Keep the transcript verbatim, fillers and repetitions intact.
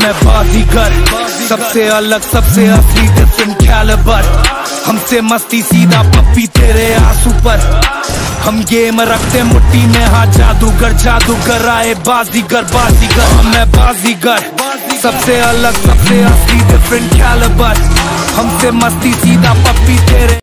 मैं बाजीगर, सबसे अलग सबसे असली डिफरेंट कैलिबर। हमसे मस्ती सीधा पप्पी तेरे आंसू पर। हम गेम रखते मुट्ठी में, हाँ जादूगर जादूगर आए बाजीगर बाजीगर। मैं बाजीगर, सबसे अलग सबसे असली डिफरेंट कैलिबर। हमसे मस्ती सीधा पप्पी तेरे